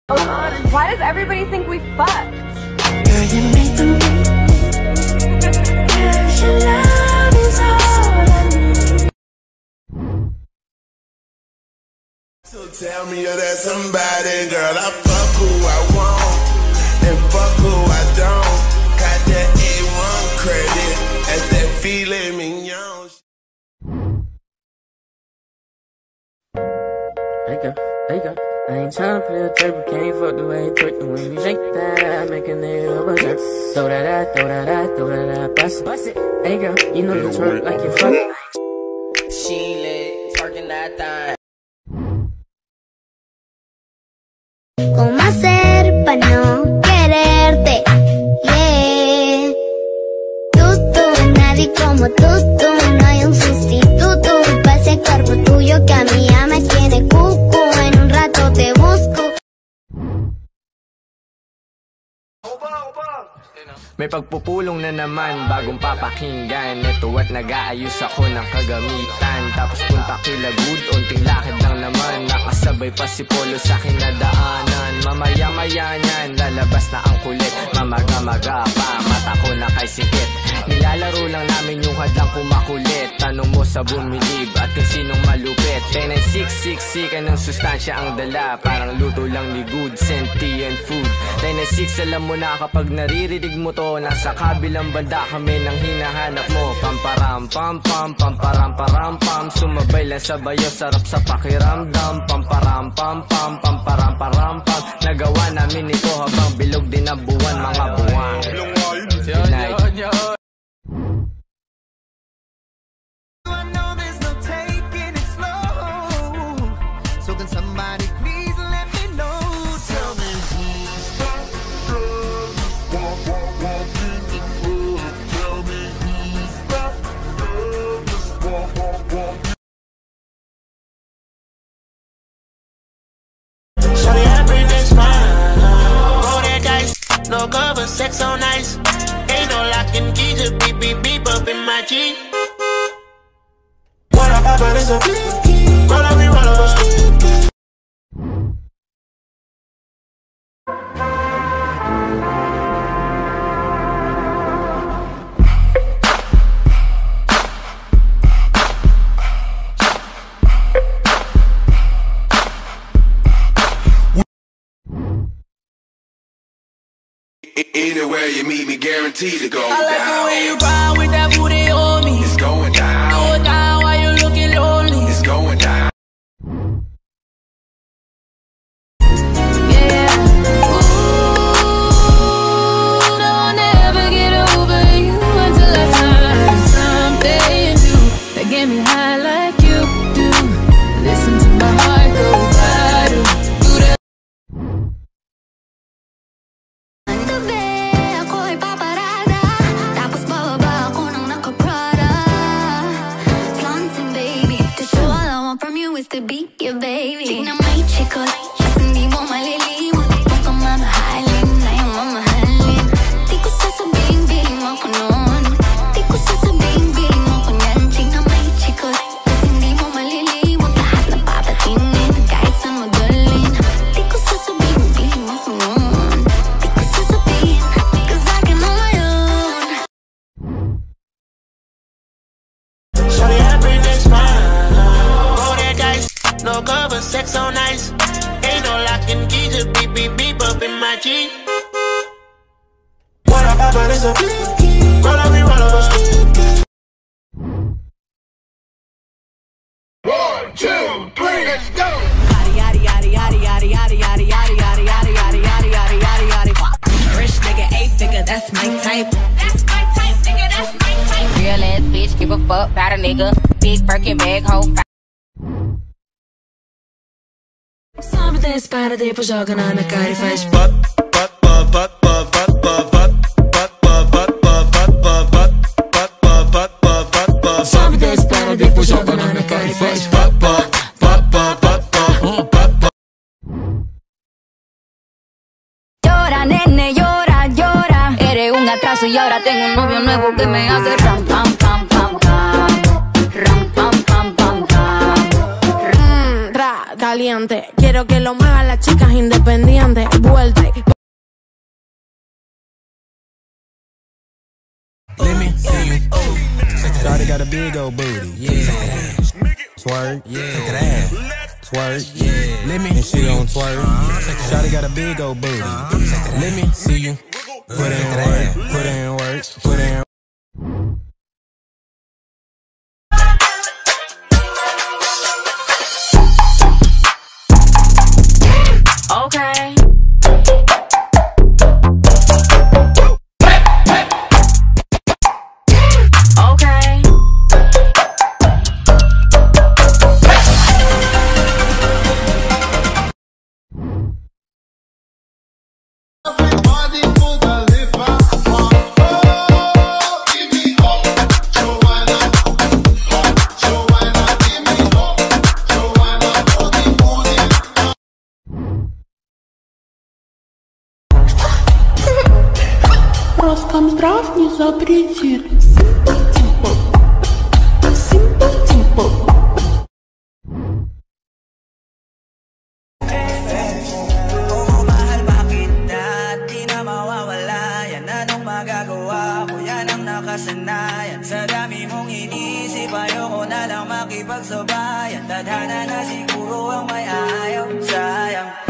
Why does everybody think we fucked? Girl, you make them Cause your love is all I need. So tell me you're that somebody, girl. I fuck who I want and fuck who I don't. Got that A1 credit as that filet mignon. There you go. I ain't tryna play a table, can't fuck the way you twerk the way you shake that, make a nigga bust it. Throw that out, bust it. There you go, you know you twerk like you fuck. She lit, twerking that thing. ¿Cómo hacer para no quererte? Yeah. Tú, nadie como tú, no hay un sustituto para ese cuerpo tuyo que a mí ya me tiene cucu. En un rato te busco. May pagpupulong na naman, bagong papakinggan. Ito at nag-aayos ako ng kagamitan. Tapos punta kila good, unting lakad lang naman. Nakasabay pa si Polo sa kinadaanan. Mamaya-maya niyan, lalabas na ang kulit. Mamaga-maga pa, mata ko na kay sikit. Nilalaro lang namin yung hadlang kumakulit. Tanong mo sa bumilib at kung sinong malupit. 10-6, anong sustansya ang dala. Parang luto lang ni good, sentient food. 10-6, alam mo na kapag naririnig mo to, nasa kabilang banda kami nang hinahanap mo. Pamparam pam pam, pamparam param pam. Sumabay lang sa bayo, sarap sa pakiramdam. Pamparam pam pam, pamparam param pam. Nagawa namin ito habang bilog din ang buwan, mga buwan. Good night. So can somebody please let me know? Tell me who's that girl? Walk in the club. Tell me who's that girl? Just walk. Shawty, everything's fine. Roll that dice, no cover, sex on ice. Ain't no lock and key, just beep up in my G. What up, Papa, it's a roll up, we roll up a sticky. Anywhere you meet me, guaranteed to go down. I like the way you ride with that booty on me. It's going down. Go down while you looking lonely. It's going down. Yeah. Ooh, no, I'll never get over you until I find something new that get me high like you do. Listen to my heart go badu. Do that. To be your baby. Tignan mo yung chikot, kasi hindi mo malilimot. Kung ka mamahalin, na yung mamahalin. Di ko sasabihin, bilhin mo ko nun. Di ko sasabihin, bilhin mo ko yan. Tignan mo yung chikot, kasi hindi mo malilimot. Lahat na papatingin, kahit saan mo dalhin. Di ko sasabihin, bilhin mo ko nun. Di ko sasabihin, cause I can know my own. Shawty, everything's fine. No cover, sex on ice. Ain't no lock and key, just beep up in my G. What up, Papa, it's a roll up, we roll up a sticky. 1, 2, 3, let's go. Rich nigga, 8-figure, that's my type. That's my type, nigga, that's my type. Real ass bitch, give a fuck about a nigga. Big Birkin bag, whole Sabe desse para depois joga na minha cara e faz Sabe desse para depois joga na minha cara e faz Llora, nene, llora, llora. Eres un atraso y ahora tengo un novio nuevo que me hace ram, pam, pam, pam, pam. Ram, pam, pam, pam, pam. Caliente, quiero que lo muevan las chicas independientes. got a big old booty, yeah. Twerk, yeah. Take that ass. Twerk, yeah. Let me, and she gon' twerk. Shawty got a big old booty. Let me see you. Put in work, put in work, put in. Okay. Okay. Everybody put a lip on. Oh, give me up, Joanna. Joanna, give me up. Joanna, put the booty. Роскомздрав не запретит. Simple, simple. Oo, mahal, bakit na di na mawawala yan? Anong magagawa ko? Yan ang nakasanayan. Sa dami mong inisip, ayoko na lang makipagsabayan. Tadhana na siguro ang may ayaw, sayang.